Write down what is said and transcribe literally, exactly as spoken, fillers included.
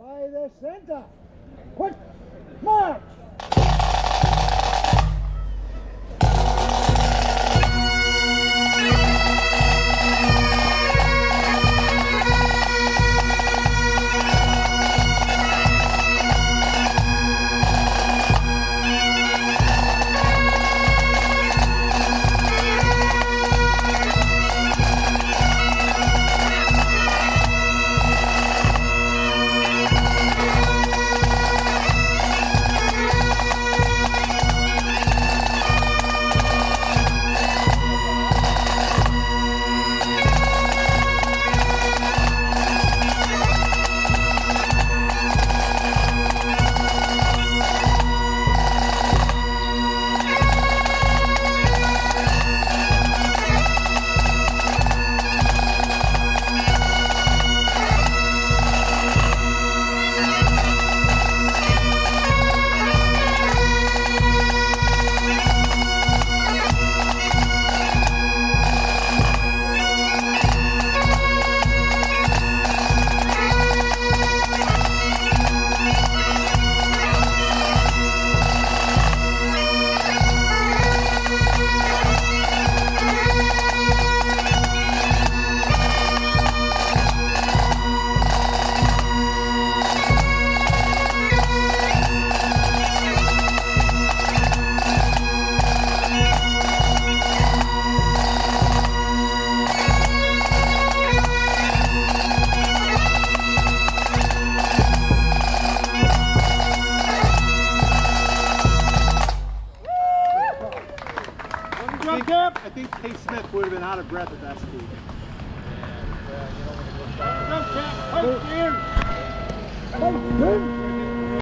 by the center. Quick march! I think Case Smith would have been out of breath at that speed. Jump, Cap! Post in! Post in!